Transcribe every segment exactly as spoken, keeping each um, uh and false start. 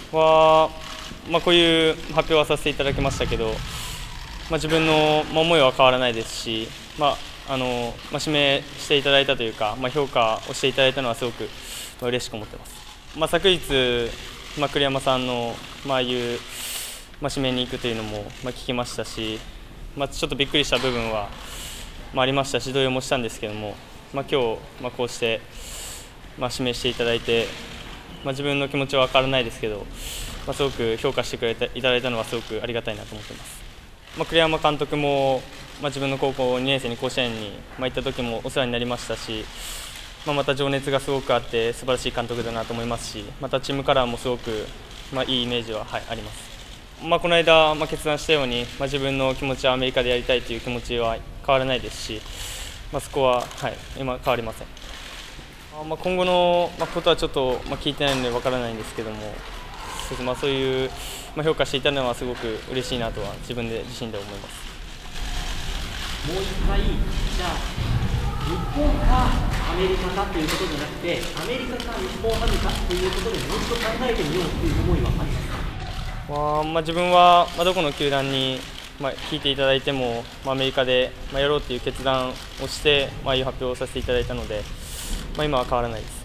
は、まあ、こういう発表はさせていただきましたけど、まあ、自分の思いは変わらないですし、まああのまあ、指名していただいたというか、まあ、評価をしていただいたのはすごく嬉しく思っています。まあ、昨日、まあ、栗山さんの、まああいう、まあ、指名に行くというのも、まあ、聞きましたし、まあ、ちょっとびっくりした部分は、まあ、ありましたし動揺もしたんですけども、まあ、今日、まあ、こうして、まあ、指名していただいて、まあ、自分の気持ちは変わらないですけど、まあ、すごく評価してくれていただいたのはすごくありがたいなと思っています。まあ、栗山監督も、まあ、自分の高校にねん生に甲子園に、まあ、行った時もお世話になりましたし、まあ、また情熱がすごくあって素晴らしい監督だなと思いますし、またチームカラーもすごく、まあ、いいイメージは、はい、あります。まあ、この間、まあ、決断したように、まあ、自分の気持ちはアメリカでやりたいという気持ちは変わらないですし、まあ、そこは、はい、今変わりません。まあ、今後のことはちょっと、まあ、聞いてないのでわからないんですけども、そう、まあ、そういう、まあ、評価していたのはすごく嬉しいなとは自分で自身で思います。 もう一回、じゃあ日本かアメリカかということじゃなくて、アメリカか日本ハムかということでもう一度考えてみようという思いはありますか？ まあまあ、自分は、まあ、どこの球団に、まあ、聞いていただいても、まあ、アメリカで、まあ、やろうという決断をして、まあ、いう発表をさせていただいたので、まあ、今は変わらないです。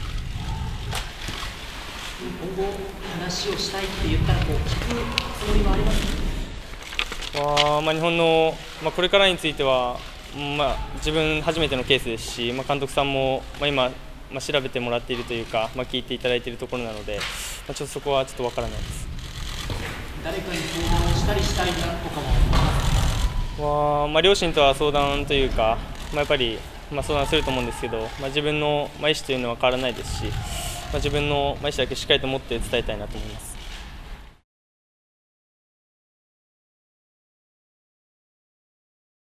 今後話をしたいって言ったらこう聞くつもりはありますか？ まあまあ、日本の、まあ、これからについては、まあ、自分初めてのケースですし、まあ、監督さんも、まあ、今、まあ、調べてもらっているというか、まあ、聞いていただいているところなので、まあ、ちょっとそこはちょっとわからないです。 誰かに相談をしたりしたいなとかも、 まあまあ、両親とは相談というか、まあ、やっぱり、まあ、相談すると思うんですけど、まあ、自分の、まあ、意思というのは変わらないですし、まあ、自分の意思だけしっかりと持って伝えたいなと思います。